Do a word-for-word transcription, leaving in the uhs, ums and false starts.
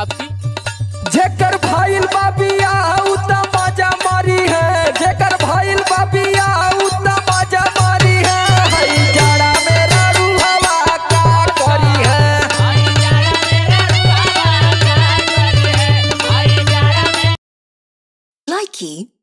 आपकी। जेकर भाईल बाबिया उता मजा मारी है, जेकर भाईल बाबिया उता मजा मारी है। हई जाड़ा मेरा रूहवा का करी है, Likey